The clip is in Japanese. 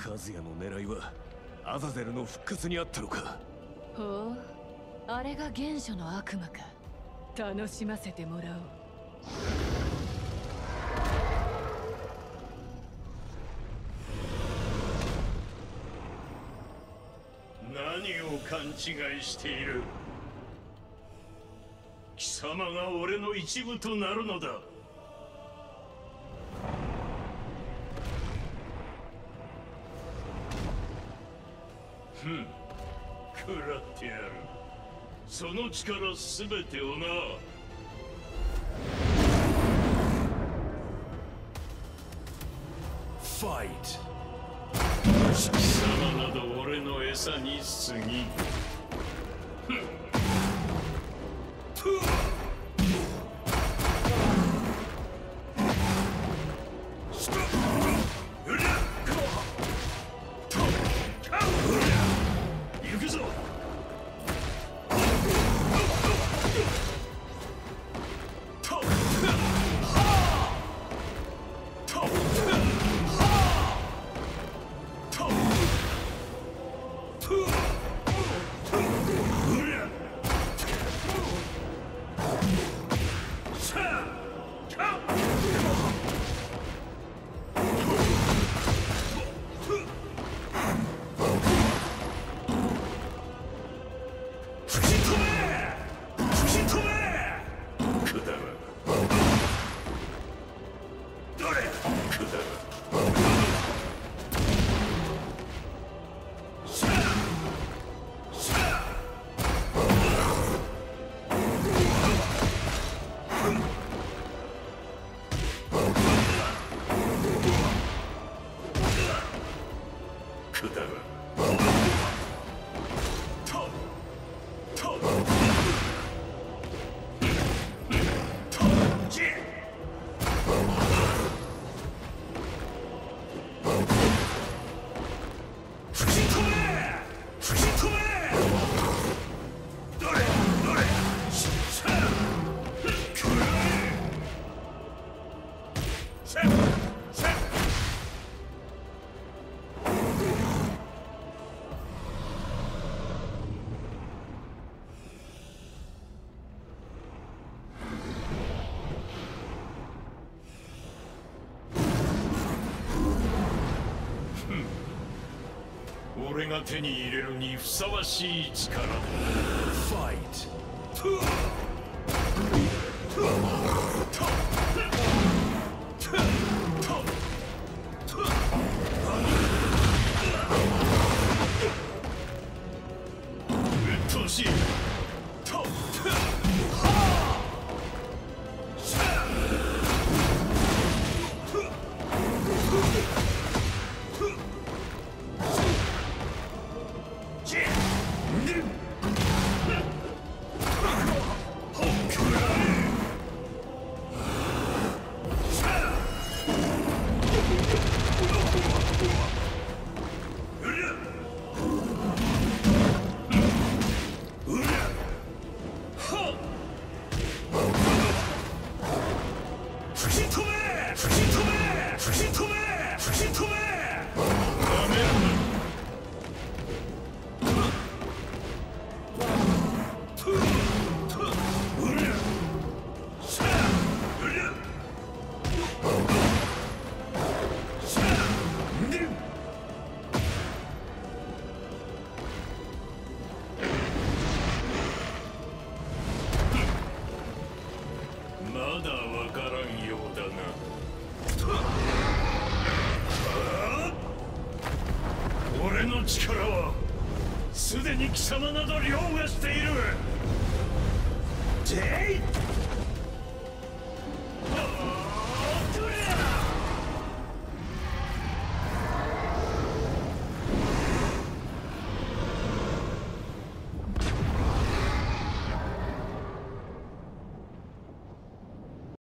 和也の狙いはアザゼルの復活にあったのか。 ほう、あれが原初の悪魔か。楽しませてもらおう。 何を勘違いしている。貴様が俺の一部となるのだ。食らってやる。その力すべてをな。 ファイト。貴様など俺の餌に過ぎ。行くぞ。俺が手に入れるにふさわしい力だ。ファイト。鬱陶しい。俺の力はすでに貴様など凌駕している。ジェイ！